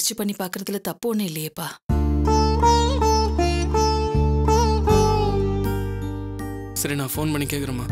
முயற்சி பண்ணி பார்க்கறதுல தப்பு ஒண்ணும் இல்லையேப்பா. சரி, நான் ஃபோன் பண்ணி கேக்குறேம்மா.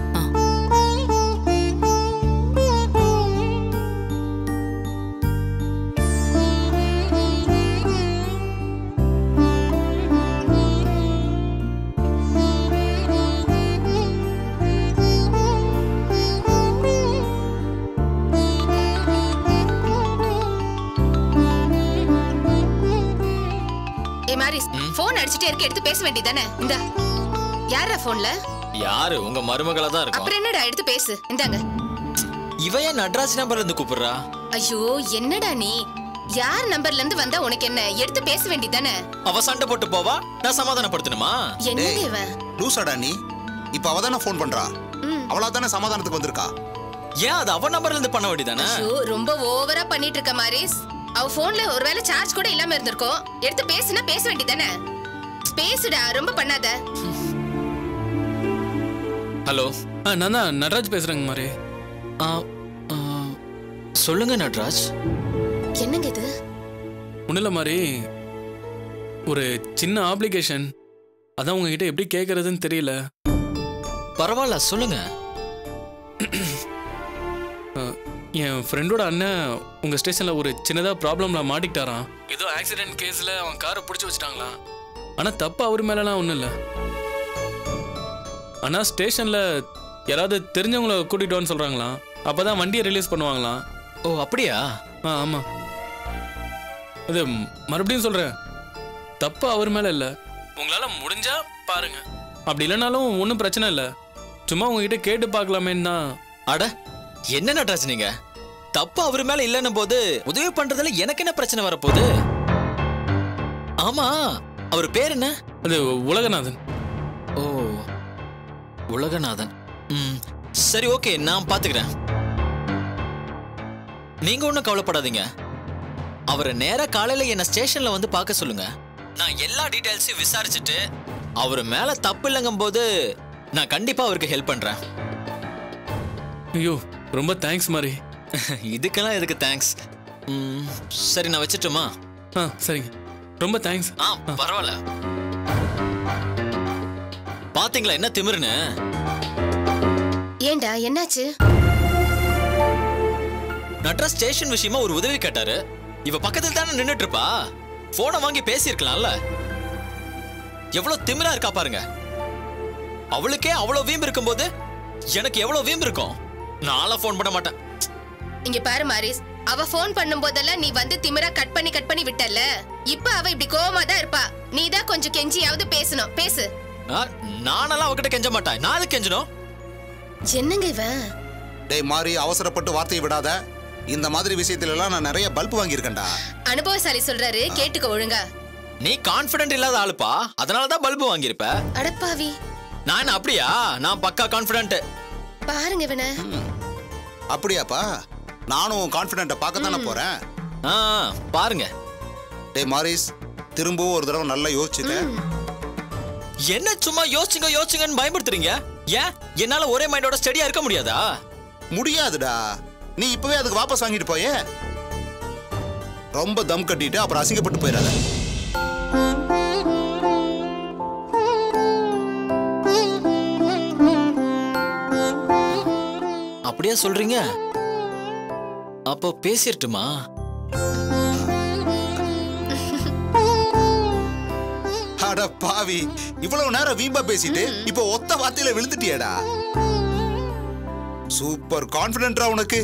போன் அடிச்சிட்டே இருக்க, எடுத்து பேச வேண்டியதானே? இந்த யாரா போன்ல? யாரு? உங்க மருமகளா தான் இருக்கும். அப்புறம் என்னடா, எடுத்து பேசு. இந்தாங்க. இவ ஏன் நட்ராஜ் நம்பர்ல இருந்து கூப்பிடுறா? ஐயோ, என்னடா நீ? யார் நம்பர்ல இருந்து வந்தா உனக்கு என்ன? எடுத்து பேச வேண்டியதானே? அவ சண்டை போட்டு போவா, நான் சமாதானப்படுத்தணுமா? என்னங்க இவன்? லூசாடா நீ? இப்ப அவ தானே போன் பண்றா. அவளா தானே சமாதானத்துக்கு வந்திருக்கா. ஏன் அது அவ நம்பர்ல இருந்து பண்ண வேண்டியதானே? ஐயோ, ரொம்ப ஓவரா பண்ணிட்டு இருக்க மாரிஸ். அவ போன்ல ஒருவேளை சார்ஜ் கூட இல்லாம இருந்திருக்கும். எடுத்து பேசுனா பேச வேண்டியதானே? பேசுடா, ரொம்ப பண்ணாத. ஹலோ, நான் தான் நட்ராஜ் பேசுறேங்க மாரி. சொல்லுங்க நட்ராஜ். என்னங்க இது? ஒன்றும் இல்லை மாதிரி, ஒரு சின்ன ஆப்ளிகேஷன், அதான் உங்ககிட்ட எப்படி கேட்கறதுன்னு தெரியல. பரவாயில்ல, சொல்லுங்க. என் ஃப்ரெண்டோட அண்ணன் உங்கள் ஸ்டேஷனில் ஒரு சின்னதாக ப்ராப்ளமில் மாட்டிக்கிட்டாரான். ஏதோ ஆக்சிடென்ட் கேஸில் அவன் காரை பிடிச்சி வச்சுட்டாங்களாம். ஆனால் தப்பு அவர் மேலலாம் ஒன்றும் இல்லை. ஆனால் ஸ்டேஷனில் யாராவது தெரிஞ்சவங்கள கூட்டிகிட்டு வான்னு சொல்கிறாங்களாம். அப்போ தான் வண்டியை ரிலீஸ் பண்ணுவாங்களாம். ஓ, அப்படியா? ஆமாம். இது மறுபடியும் சொல்கிறேன், தப்பு அவர் மேலே இல்லை. உங்களால் முடிஞ்சா பாருங்க, அப்படி இல்லைனாலும் ஒன்றும் பிரச்சனை இல்லை. சும்மா உங்ககிட்ட கேட்டு பார்க்கலாமேன்னு தான். அட, என்ன நட்ராஜ் நீங்க? தப்பு அவர் மேல இல்லைன்னு போது உதவி பண்றதுல எனக்கு என்ன பிரச்சனை வரப்போகுது? ஆமா, அவர் பேர் என்ன? அது உலகநாதன். ஓ, உலகநாதன். சரி, ஓகே, நான் பாத்துக்கிறேன். நீங்க ஒன்றும் கவலைப்படாதீங்க. அவரை நேரா காலையில என்ன ஸ்டேஷன்ல வந்து பார்க்க சொல்லுங்க. நான் எல்லா டீடைல்ஸையும் விசாரிச்சுட்டு அவர் மேல தப்பு இல்லைங்கும் போது நான் கண்டிப்பா அவருக்கு ஹெல்ப் பண்றேன். ஐயோ, ரொம்ப தேங்க்ஸ் மாதிரி. இதுக்கெல்லாம் எதுக்கு தேங்க்ஸ்? சரி, நான் வச்சிட்டுமா? சரிங்க, ரொம்ப தேங்க்ஸ். பரவாயில்ல. பாத்தீங்களா என்ன திமிருன்னு? ஏண்டா, என்னாச்சு? நட்ராஜ் ஸ்டேஷன் விஷயமா ஒரு உதவி கேட்டாரு. இவ பக்கத்துல தானே நின்னுட்டு இருப்பா. போனை வாங்கி பேசியிருக்கலாம்ல. எவ்வளவு திமிரா இருக்கா பாருங்க. அவளுக்கே அவ்வளவு வீம்பு இருக்கும்போது எனக்கு எவ்வளவு வீம்பு இருக்கும்? நான்லாம் போன் பண்ண மாட்டேன். இங்க பாரு மாரிஸ், அவ போன் பண்ணும் போதெல்லாம் நீ வந்து திமிரா கட் பண்ணி விட்டல. இப்ப அவ இப்படி கோவமா தான் இருப்பா. நீ தான் கொஞ்சம் கெஞ்சியாவது பேசணும். பேசு. நானெல்லாம் அவகிட்ட கெஞ்ச மாட்டேன். நானும் கெஞ்சணும். என்னங்க இவன்? டேய் மாறி, அவசரப்பட்டு வார்த்தையை விடாத. இந்த மாதிரி விஷயத்துல எல்லாம் நான் நிறைய பல்ப் வாங்கியிருக்கேன்டா. அனுபவசாலி சொல்றாரு, கேட்டுக்க ஒழுங்கா. நீ கான்ஃபிடென்ட் இல்லாத ஆளுப்பா, அதனாலதான் பல்பு வாங்கியிருப்ப. அடப்பாவி, நான் அப்படியா? நான் பக்கா கான்ஃபிடென்ட். பாருங்க இவன. அப்படியாப்பா? நானும் கான்ஃபிடென்ட்டை பார்க்க தானே போறேன். பாருங்க. டேய் மாரிஸ், திரும்பவும் ஒரு தடவை நல்லா யோசிச்சுக்க. என்ன சும்மா யோசிச்சுங்கன்னு பயன்படுத்துறீங்க? ஏன் என்னால ஒரே மைண்டோட ஸ்டடியா இருக்க முடியாதா? முடியாதுடா. நீ இப்பவே அதுக்கு வாபஸ் வாங்கிட்டு போயே. ரொம்ப தம் கட்டிட்டு அப்புறம் அசிங்கப்பட்டு போயிடாத. அப்படியா சொல்றீங்க? அப்போ பேசிரட்டுமா? அட பாவி, இவ்வளவு நேரம் வீம்பா பேசிட்டு இப்போ ஒத்த வார்த்தையில விழுந்துட்டியடா. சூப்பர் கான்ஃபிடென்ட்ரா உனக்கு.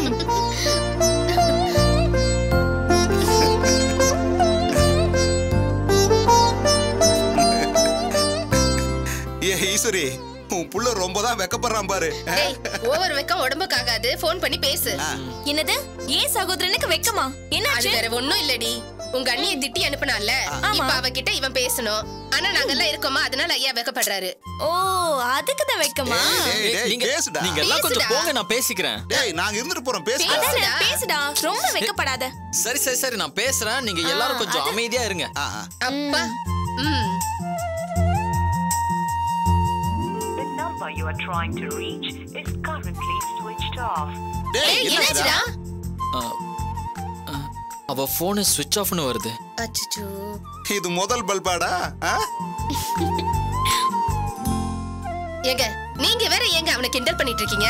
ஏ ஈஸ்வரி, உன் புள்ள ரொம்ப தான் வெக்கப்படுறான் பாரு. ஓவர் வெக்கம் உடம்புக்கு ஆகாது. போன் பண்ணி பேசு. என்னது? ஏன் சகோதரனுக்கு வெக்கமா? என்னாச்சு? வேற ஒண்ணும் இல்லடி. உங்க அண்ணியை திட்டி அனுப்புனால, இப்ப அவகிட்ட இவன் பேசணும். ஆனா நாங்கெல்லாம் இருக்கோமா, அதனால ஐயா வெக்கப்படுறாரு. ஓ, அதுக்கு தான் வெக்கமா? நீங்க எல்லாம் கொஞ்சம் போங்க, நான் பேசிக்கிறேன். டேய், நாங்க இருந்துட்டு போறோம், பேசுடா. பேசுடா, ரொம்ப வெக்கப்படாத. சரி நான் பேசுறேன். நீங்க எல்லாரும் கொஞ்சம் அமைதியா இருங்க. அப்பா. The number you are trying to reach is currently switched off. டேய், என்னாச்சுடா? அவ போன் ஸ்விட்ச் ஆஃப்னு வருது. அச்சச்சோ. இது முதல் பல்பாடா? ஏங்க நீங்க வேற ஏங்க அவனை கிண்டல் பண்ணிட்டு இருக்கீங்க?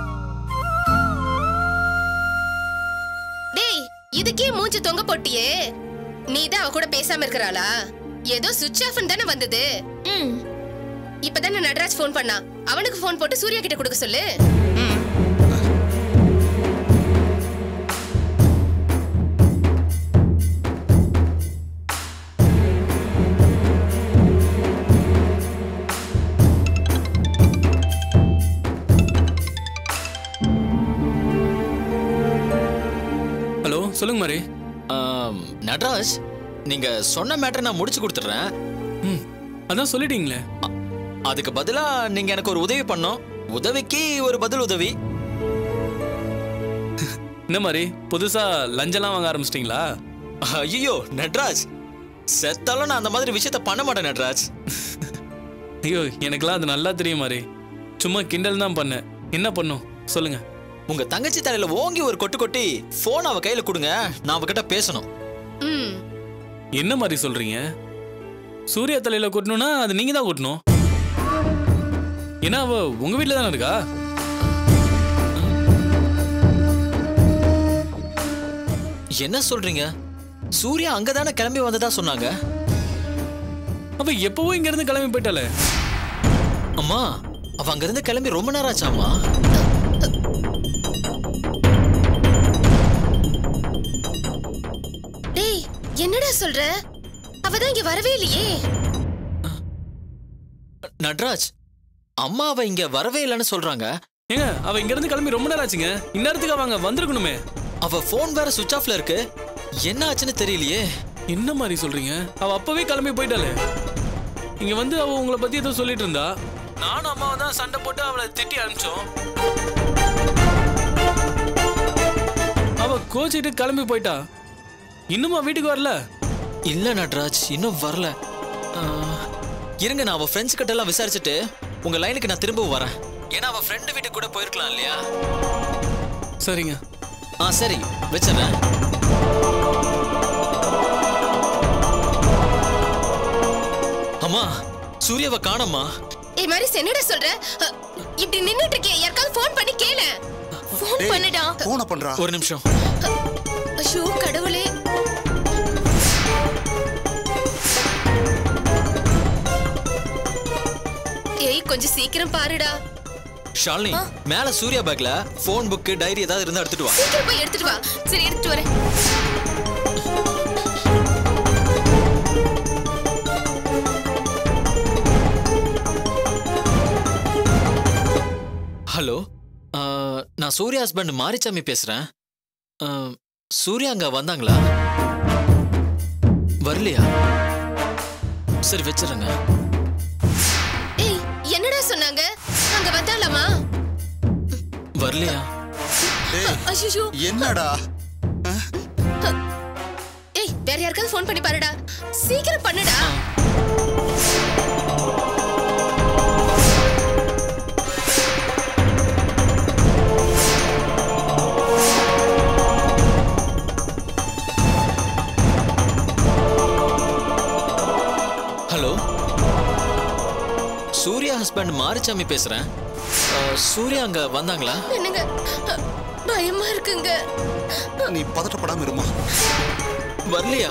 டேய் இதுக்கே மூஞ்சி தொங்க போட்டியே. நீதான் அவ கூட பேசாம இருக்கறாளா? ஏதோ சுவிட்ச் ஆஃப்னு தானே வந்தது. இப்பதானே நடராஜ் ஃபோன் பண்ணா. அவனுக்கு ஃபோன் போட்டு சூர்யா கிட்ட கொடுக்க சொல்லு. ஹலோ சொல்லுங்க மாரி. நடராஜ், நீங்க சொன்ன மேட்டர் நான் முடிச்சு கொடுத்துறேன். அதான் சொல்லிட்டீங்களே. அதுக்கு பதிலா நீங்க எனக்கு ஒரு உதவி பண்ணோம். உதவிக்கு ஒரு பதில் உதவி. என்ன மாதிரி புதுசா லஞ்செல்லாம் வாங்க ஆரம்பிச்சிட்டீங்களா? ஐயோ நடராஜ், செத்தாலும் நான் அந்த மாதிரி விஷயத்த பண்ண மாட்டேன் நடராஜ். ஐயோ எனக்குலாம் அது நல்லா தெரியும் மாதிரி. சும்மா கிண்டல் தான் பண்ணேன். என்ன பண்ணும் சொல்லுங்க. உங்க தங்கச்சி தலையில ஓங்கி ஒரு கொட்டு கொட்டி போன் அவ கையில கொடுங்க. நான் அவகிட்ட பேசணும். என்ன மாதிரி சொல்றீங்க? சூர்யா தலையில கொட்டணும்னா அது நீங்க தான் கொட்டணும். ஏன்னா அவ உங்க வீட்டுல தானே இருக்கா. என்ன சொல்றீங்க? சூர்யா அங்கதானே கிளம்பி வந்ததா சொன்னாங்க. அவ எப்பவோ இங்க இருந்து கிளம்பி போயிட்டாலே. அம்மா, அவ அங்க இருந்து கிளம்பி ரொம்ப நேரம் ஆச்சாமா. டேய் என்னடா சொல்ற? அவதான் இங்க வரவே இல்லையே. நடராஜ், அம்மா அவ இங்க வரவே இல்லைன்னு சொல்றாங்க. ஏங்க அவ இங்க இருந்து கிளம்பி ரொம்ப நேரம் ஆச்சுங்க. இந்நேரத்துக்கு அவங்க வந்திருக்கணுமே. அவ போன் வேற சுவிட்ச் ஆஃப்ல இருக்கு. என்ன ஆச்சுன்னு தெரியலையே. என்ன மாதிரி சொல்றீங்க? அவ அப்பவே கிளம்பி போயிட்டாலே. இங்க வந்து அவ உங்களை பத்தி ஏதோ சொல்லிட்டு இருந்தா. நானும் அம்மாவை தான் சண்டை போட்டு அவளை திட்டி அனுப்பிச்சோம். அவ கோச்சிட்டு கிளம்பி போயிட்டா. இன்னுமா வீட்டுக்கு வரல? இல்ல நடராஜ், இன்னும் வரல. இருங்க, நான் அவ ஃப்ரெண்ட்ஸ் கிட்ட எல்லாம் விசாரிச்சுட்டு உங்க லைனுக்கு நான் திரும்ப வரேன். ஏன்னா அவ ஃப்ரெண்டு வீட்டுக்கு கூட போயிருக்கலாம் இல்லையா? சரிங்க. சரி வச்சிடறேன். அம்மா, சூர்யாவை காணோம்மா. ஏய் மாரிஸ் என்னடா சொல்ற? இப்படி நின்னுட்டு இருக்கே, யாருக்காவது ஃபோன் பண்ணி கேளு. ஃபோன் பண்ணுடா. ஃபோன் பண்றா. ஒரு நிமிஷம். ஐயோ கடவுளே. ஏய் கொஞ்சம் சீக்கிரம் பாருடா. ஷாலினி, மேல சூர்யா பேக்ல போன், புக், டைரி ஏதாவது இருந்தா எடுத்துட்டு வா. சீக்கிரம் போய் எடுத்துட்டு வா. சரி எடுத்துட்டு வரேன். ஹலோ, நான் சூர்யா ஹஸ்பண்ட் மாரிச்சாமி பேசுறேன். சூர்யா அங்க வந்தாங்களா? வரலையா? சரி வச்சிருங்க. ஏய் என்னடா சொன்னாங்க? அங்க வந்தாலாமா? வரலையா? ஐயோ என்னடா? ஏய் வேற யாருக்காவது ஃபோன் பண்ணி பாருடா. சீக்கிரம் பண்ணுடா. ஹலோ, சூர்யா ஹஸ்பண்ட் மாரிச்சாமி பேசுறேன். சூர்யா அங்க வந்தாங்களா? என்னங்க பயமா இருக்குங்க. நீ பதட்டப்படாம இருமா. வரலையா?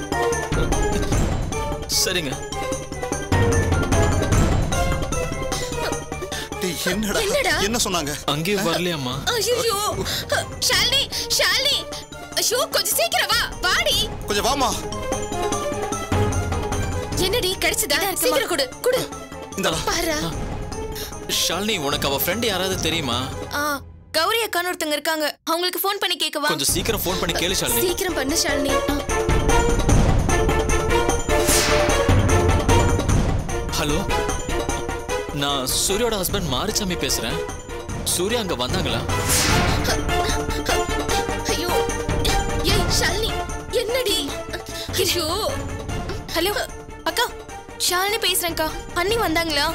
சரிங்க. என்னடா? என்ன சொன்னாங்க? அங்கேயும் வரலையாம்மா? ஐயோ ஷாலினி, ஷாலினி, ஐயோ கொஞ்சம் சீக்கிரம் வா. வாடி. கொஞ்சம் வாமா. என்னடி கிடைச்சதா? சீக்கிரம் கொடு கொடு. இந்தடா பாரு. ஷாலினி, உனக்கு அவ ஃப்ரெண்ட் யாராவது தெரியுமா? கௌரி அக்கான்னு ஒருத்தங்க இருக்காங்க. அவங்களுக்கு ஃபோன் பண்ணி கேட்கவா? கொஞ்சம் சீக்கிரம் ஃபோன் பண்ணி கேளு ஷாலினி. சீக்கிரம் பண்ணு ஷாலினி. ஹலோ, நான் சூர்யாவோட ஹஸ்பண்ட் மாரிச்சாமி பேசுறேன். சூர்யா அங்க வந்தாங்களா? ஐயோ ஏய் ஷாலினி என்னடி? ஐயோ ஹலோ அக்கா, ஷாலினி பேசுறேன்க்கா. அண்ணி வந்தாங்களா?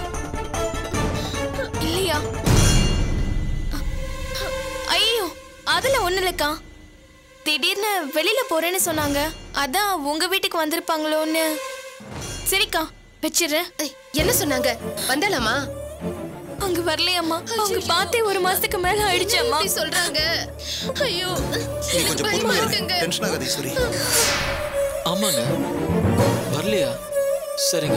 இல்லையா? ஐயோ அதுல ஒண்ணு இல்லக்கா. திடீர்னு வெளியில போறேன்னு சொன்னாங்க. அதான் உங்க வீட்டுக்கு வந்திருப்பாங்களோன்னு. சரிக்கா வச்சிடுறேன். என்ன சொன்னாங்க? வந்தாலாமா? அங்க வரலையம்மா. அவங்க பார்த்தே 1 மாசத்துக்கு மேல ஆயிடுச்சம்மா. இப்படி சொல்றாங்க. ஐயோ நீ கொஞ்சம் பொறுமையா இரு. டென்ஷன் ஆகாத ஈஸ்வரி. ஆமாங்க, வரலையா? சரிங்க.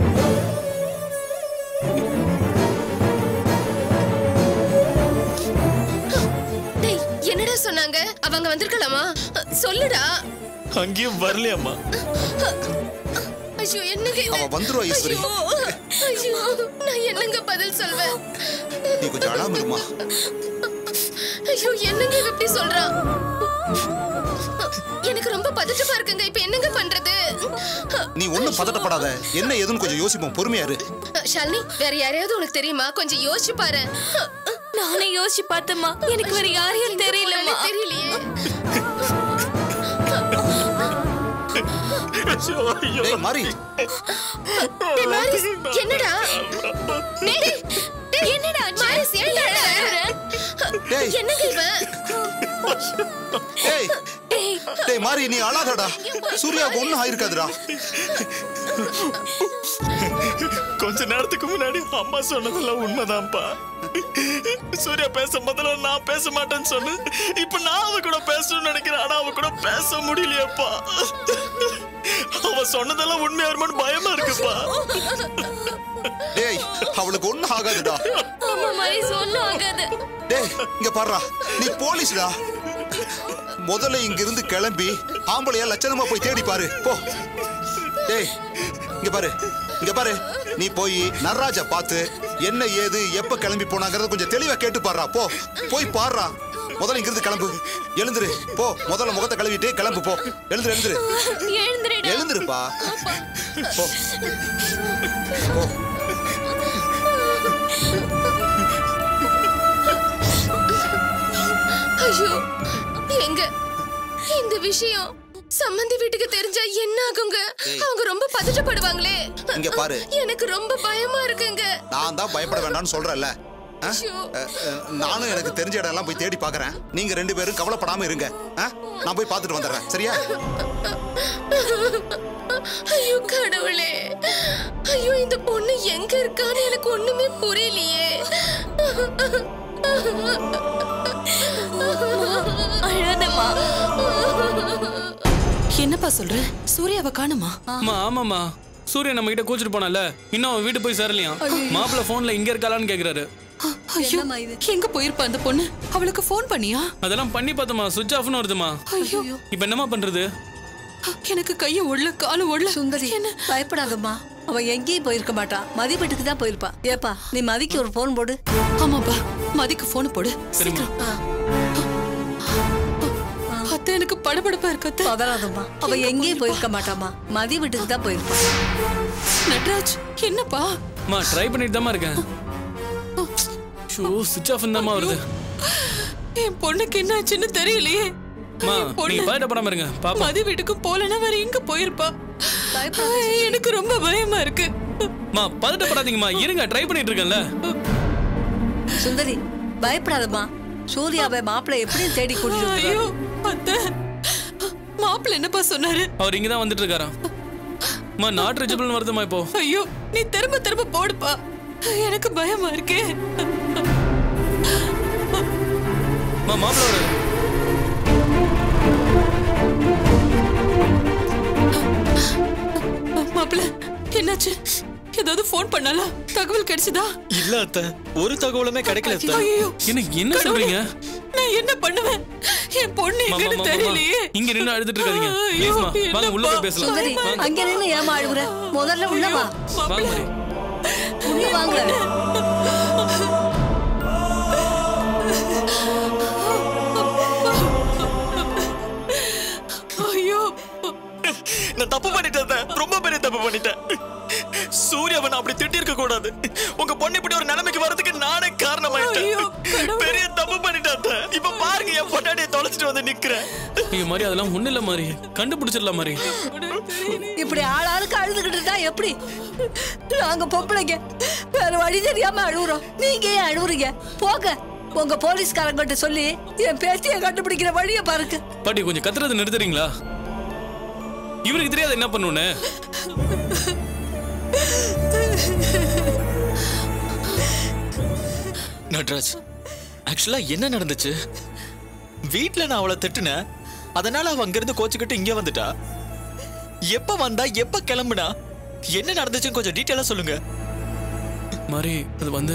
டேய் என்னடா சொன்னாங்க? அவங்க வந்திருக்கலாமா? சொல்லுடா. அங்கேயும் வரலையாம்மா. ஐயோ என்னங்க இது? அவ வந்துருவா ஈஸ்வரி. ஐயோ நான் என்னங்க பதில் சொல்வேன்? நீ கொஞ்சம் அழாம இருமா. ஐயோ என்னங்க இவ இப்படி சொல்றா? எனக்கு ரொம்ப பதட்டமா இருக்குங்க. இப்ப என்னங்க பண்றது? நீ ஒண்ணும் பதட்டப்படாத. என்ன ஏதுன்னு கொஞ்சம் யோசிப்போம். பொறுமையா இரு. ஷாலினி வேற யாரையாவது உனக்கு தெரியுமா? கொஞ்சம் யோசிச்சு பாரு. நானே யோசிச்சு பார்த்தேம்மா. எனக்கு வேற யாரையும் தெரியலம்மா. தெரியலையே. டேய் மாரி. டேய் மாரிஸ் என்னடா? டேய் என்னடா மாரிஸ் ஏன்டா அழற? டேய் என்னங்க இவன்? டேய் டேய் மாரி நீ அழாதடா. சூர்யாவுக்கு ஒண்ணும் ஆயிருக்காதுடா. கொஞ்ச நேரத்துக்கு முன்னாடி அம்மா சொன்னதெல்லாம் உண்மைதான்ப்பா. சூர்யா பேச முதல்ல நான் பேச மாட்டேன்னு சொன்னேன். இப்ப நான் அவ கூட பேசணும்னு நினைக்கிறேன். ஆனா அவ கூட பேச முடியலையப்பா. அவ சொன்னதெல்லாம் உண்மையா வருமானு பயமா இருக்குப்பா. டேய் அவளுக்கு ஒண்ணும் ஆகாதுடா. ஆமா மாரிஸ் ஒண்ணும் ஆகாது. டேய் இங்க பாருடா. நீ போலீஸ்டா. முதல்ல இங்க இருந்து கிளம்பி ஆம்பளையா லட்சணமா போய் தேடி பாரு போ. டேய் இங்க பாரு. இங்க பாரு. நீ போய் நடராஜா பார்த்து என்ன ஏது எப்ப கிளம்பி போனாங்கறத கொஞ்சம் தெளிவா கேட்டு பாருடா. போ போய் பாருடா. முதல்ல இங்க இருந்து கிளம்பு. எழுந்துரு போ. முதல்ல முகத்தை கழுவிட்டு கிளம்பு போ. எழுந்துரு எழுந்துரு. எழுந்துருடா. எழுந்துருப்பா. போ போ. ஐயோ எங்க இந்த விஷயம் சம்பந்தி வீட்டுக்கு தெரிஞ்சா என்ன ஆகுங்க? அவங்க ரொம்ப பதட்டப்படுவாங்களே. இங்க பாரு. எனக்கு ரொம்ப பயமா இருக்குங்க. நான் தான் பயப்பட வேண்டாம்னு சொல்றேன்ல. நானும் எனக்கு தெரிஞ்ச இடம் எல்லாம் போய் தேடி பாக்குறேன். நீங்க 2 பேரும் கவலைப்படாம இருங்க. நான் போய் பார்த்துட்டு வந்துடுறேன். சரியா? ஐயோ கடவுளே. ஐயோ இந்த பொண்ணு எங்க இருக்கான்னு எனக்கு ஒண்ணுமே புரியலையே. அழாதம்மா. என்னப்பா சொல்ற? சூர்யாவை காணுமா? அம்மா ஆமாம்மா. சூர்யா நம்ம கிட்ட கூச்சிட்டு போனால இன்னும் அவன் வீட்டு போய் சேரலையா? மாப்பிள்ள போன்ல இங்க இருக்காளான்னு கேக்குறாரு. ஐயோ எங்க போயிருப்பா அந்த பொண்ணு? அவளுக்கு போன் பண்ணியா? அதெல்லாம் பண்ணி பார்த்தமா சுவிட்ச் ஆஃப்னு வருதுமா. ஐயோ இப்ப என்னமா பண்றது? எனக்கு கைய ஒள்ள காலு ஒள்ள. சுந்தரி பயப்படாதம்மா. அவ எங்கேயும் போயிருக்க மாட்டா. மதி வீட்டுக்கு தான் போயிருப்பா. ஏப்பா நீ மதிக்கு ஒரு போன் போடு. ஆமாப்பா மதிக்கு போன் போடு. சரிம்மா. அத்தை எனக்கு படபடப்பா இருக்கு அத்தை. பதறாதம்மா. அவ எங்கேயும் போயிருக்க மாட்டாமா. மதி வீட்டுக்கு தான் போயிருப்பா. நட்ராஜ் என்னப்பா? அம்மா ட்ரை பண்ணிட்டு தாம்மா இருக்கேன். ஷோ சுவிட்ச் ஆஃப் தாம்மா வருது. என் பொண்ணுக்கு என்ன ஆச்சுன்னு தெரியலையே. அம்மா நீங்க பயப்படாம இருங்க. பாப்பா மதி வீட்டுக்கு போலனா வேற எங்க போயிருப்பா? எனக்கு ரொம்ப பயமா இருக்கு. அம்மா பதட்டப்படாதீங்கம்மா. இருங்க ட்ரை பண்ணிட்டு இருக்கேன்ல. சுந்தரி பயப்படாதம்மா. சூர்யாவை மாப்பிள்ளை எப்படியும் தேடி கூட்டிட்டு ஐயோ அத்தை மாப்பிள்ளை என்னப்பா சொன்னாரு? அவர் இங்க தான் வந்துட்டு இருக்காராம். அம்மா நாட் ரீச்சபிள்னு வருதுமா இப்போ. ஐயோ நீ திரும்ப திரும்ப போடுப்பா. எனக்கு பயமா இருக்கே. அம்மா மாப்பிள்ள வராரு. மாப்பிள்ள என்னாச்சு? ஏதாவது போன் பண்ணாலா? தகவல் கிடைச்சதா? இல்ல அத்தை, ஒரு தகவலுமே கிடைக்கல அத்தை. ஐயோ என்ன சொல்றீங்க? நான் என்ன பண்ணுவேன்? என் பொண்ணு எங்கன்னு தெரியலையே. இங்க நின்னு அழுதுட்டு இருக்காதீங்க. ப்ளீஸ்மா வாங்க உள்ள போய் பேசலாம். சுந்தரி அங்க நின்னு ஏமா அழுகுற? முதல்ல உள்ள வா. வாங்க மரி. உள்ள வாங்க. ஐயோ நான் தப்பு பண்ணிட்டேன். ரொம்ப பெரிய தப்பு பண்ணிட்டேன். சூர்யாவை நான் அப்படி திட்டி இருக்க கூடாது. உங்க பொண்ணு இப்படி ஒரு நிலைமைக்கு வரதுக்கு நானே காரணமாயிட்டேன். பெரிய தப்பு பண்ணிட்டேன். இப்ப பாருங்க என் பொண்டாட்டியை தொலைச்சிட்டு வந்து நிக்கிறேன். ஐயோ மாதிரி அதெல்லாம் ஒண்ணு இல்ல மாதிரி. கண்டுபிடிச்சிடலாம் மாதிரி. இப்படி ஆளாளுக்கு அழுதுகிட்டு இருந்தா எப்படி? நாங்க பொம்பளைங்க வேற வழி தெரியாம அழுகுறோம். நீங்க ஏன் அழுகுறீங்க? போங்க உங்க போலீஸ்காரங்கிட்ட சொல்லி என் பேத்தியை கண்டுபிடிக்கிற வழியை பாருங்க. பாட்டி கொஞ்சம் கத்துறது நிறுத்துறீங்களா? இவருக்கு தெரியாது என்ன பண்ணுன்னு. நட்ராஜ், ஆக்சுவலா என்ன நடந்துச்சு? வீட்ல நான் அவளை திட்டுனேன், அதனால அவ அங்கிருந்து கோச்சுக்கிட்டு இங்க வந்துட்டா. எப்ப வந்தா, எப்ப கிளம்புனா, என்ன நடந்துச்சுன்னு கொஞ்சம் டீட்டெயிலா சொல்லுங்க. மாதிரி அது வந்து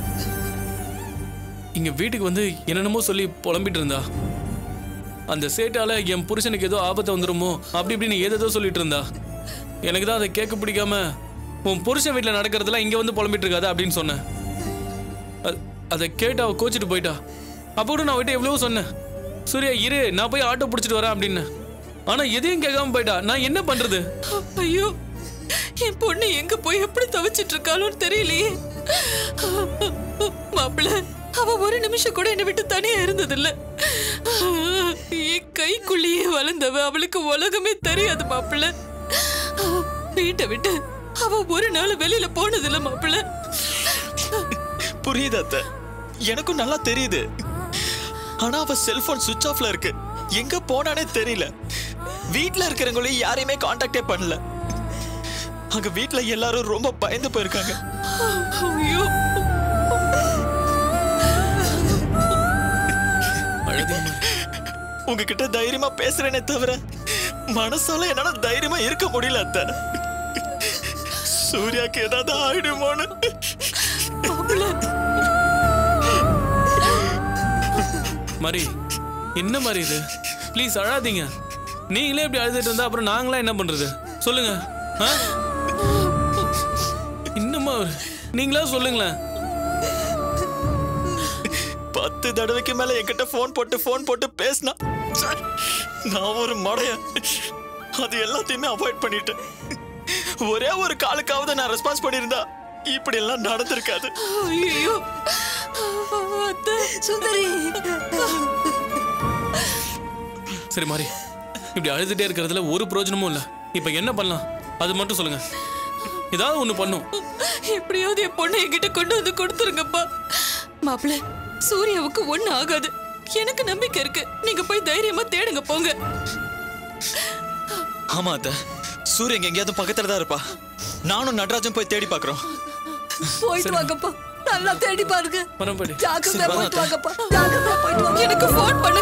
இங்க வீட்டுக்கு வந்து என்னென்னமோ சொல்லி புலம்பிட்டு இருந்தா. அந்த சேட்டால என் புருஷனுக்கு ஏதோ ஆபத்து வந்துருமோ அப்படி இப்படின்னு ஏதோ சொல்லிட்டு இருந்தா. எனக்கு தான் அதை கேட்க பிடிக்காம உன் புருஷன் வீட்டில் நடக்கிறதுலாம் இங்க வந்து புலம்பிட்டு இருக்காது அப்படின்னு சொன்னேன். அதை கேட்டு அவ கோச்சிட்டு போயிட்டா. அப்போ கூட நான் விட்டு எவ்வளவோ சொன்னேன், சூர்யா இரு நான் போய் ஆட்டோ பிடிச்சிட்டு வரேன் அப்படின்னு. ஆனா எதையும் கேட்காம போயிட்டா. நான் என்ன பண்றது? ஐயோ, என் பொண்ணு எங்க போய் எப்படி தவிச்சிட்டு இருக்காளோன்னு தெரியலையே. மாப்பிள்ள, அவ ஒரு நிமிஷம் கூட என்னை விட்டு தனியா இருந்ததில்ல. என் கைக்குள்ளேயே வளர்ந்தவ, அவளுக்கு உலகமே தெரியாது மாப்பிள்ள. வீட்டை விட்டு அவ ஒரு நாள் வெளியில போனதில்ல மாப்பிள்ள. புரியுது அத்தை, எனக்கும் நல்லா தெரியுது. ஆனா அவ செல்போன் சுவிட்ச் ஆஃப்ல இருக்கு, எங்க போனானே தெரியல. வீட்ல இருக்கிறவங்களையும் யாரையுமே காண்டாக்டே பண்ணல. அங்க வீட்ல எல்லாரும் ரொம்ப பயந்து போயிருக்காங்க. ஐயோ, உங்ககிட்ட தைரியமா பேசுறேனே தவிர மனசால என்னால தைரியமா இருக்க முடியல அத்தை. சூர்யாக்கு ஏதாவது ஆயிடுமோன்னு. மாதிரி என்ன மாதிரி இது? ப்ளீஸ் அழாதீங்க. நீங்களே இப்படி அழுதுட்டு இருந்தா அப்புறம் நாங்களா என்ன பண்றது சொல்லுங்க. இன்னுமா நீங்களா சொல்லுங்களேன். 10 தடவைக்கு மேல என்கிட்ட போன் போட்டு பேசினா நான் ஒரு மடைய. அது எல்லாத்தையுமே அவாய்ட் பண்ணிட்டேன். ஒரே ஒரு காலுக்காவது நான் ரெஸ்பான்ஸ் பண்ணிருந்தா இப்படி எல்லாம் நடந்திருக்காது. ஐயோ சுந்தரி, சரி மாதிரி இப்படி அழுதுட்டே இருக்கிறதுல ஒரு பிரயோஜனமும் இல்ல. இப்ப என்ன பண்ணலாம் அது மட்டும் சொல்லுங்க. ஏதாவது ஒண்ணு பண்ணும். எப்படியாவது என் பொண்ணை என்கிட்ட கொண்டு வந்து கொடுத்துருங்கப்பா. மாப்பிள்ள, சூர்யாவுக்கு ஒண்ணு ஆகாது, எனக்கு நம்பிக்கை இருக்கு. நீங்க போய் தைரியமா தேடுங்க போங்க. ஆமா அத்தை, சூரியன் எங்கேயாவது பக்கத்துல தான் இருப்பா. நானும் நடராஜும் போய் தேடி பாக்குறோம். போயிட்டு வாங்கப்பா, நல்லா தேடி பாருங்க. வரேன் பாட்டி. ஜாக்கிரதையா போயிட்டு வாங்கப்பா, ஜாக்கிரதையா போயிட்டு வாங்க. எனக்கு போன் பண்ண